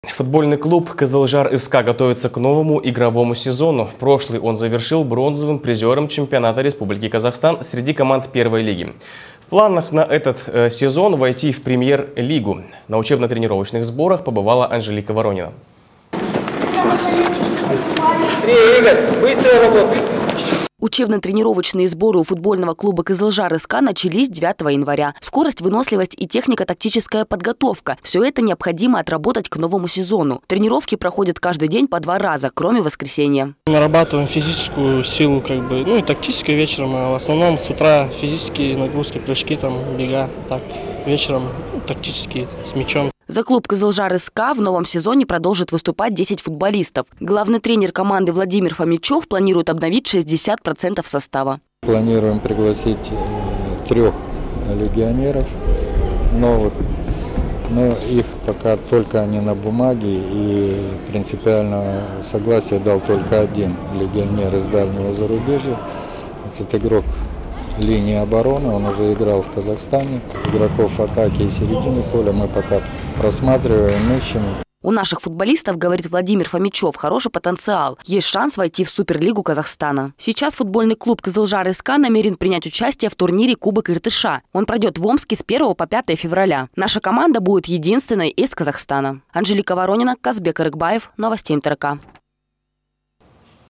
Футбольный клуб «Кызылжар-СК» готовится к новому игровому сезону. Прошлый он завершил бронзовым призером чемпионата Республики Казахстан среди команд первой лиги. В планах на этот сезон войти в премьер-лигу. На учебно-тренировочных сборах побывала Анжелика Воронина. Быстрее, Игорь! Быстрее работай! Учебно-тренировочные сборы у футбольного клуба «Кызылжар-СК» начались 9 января. Скорость, выносливость и технико-тактическая подготовка – все это необходимо отработать к новому сезону. Тренировки проходят каждый день по 2 раза, кроме воскресенья. Нарабатываем физическую силу, и тактической вечером, а в основном с утра физические нагрузки, прыжки, бега, так, вечером тактические с мячом. За клуб «Кызылжар-СК» в новом сезоне продолжит выступать 10 футболистов. Главный тренер команды Владимир Фомичев планирует обновить 60% состава. Планируем пригласить 3 легионеров новых, но их пока только они на бумаге, и принципиально согласие дал только 1 легионер из дальнего зарубежья. Этот игрок линии обороны, он уже играл в Казахстане. Игроков атаки и середины поля мы пока просматриваем, ищем. У наших футболистов, говорит Владимир Фомичев, хороший потенциал. Есть шанс войти в Суперлигу Казахстана. Сейчас футбольный клуб «Кызылжар-СК» намерен принять участие в турнире Кубок Иртыша. Он пройдет в Омске с 1 по 5 февраля. Наша команда будет единственной из Казахстана. Анжелика Воронина, Казбек Арыкбаев, Новости МТРК.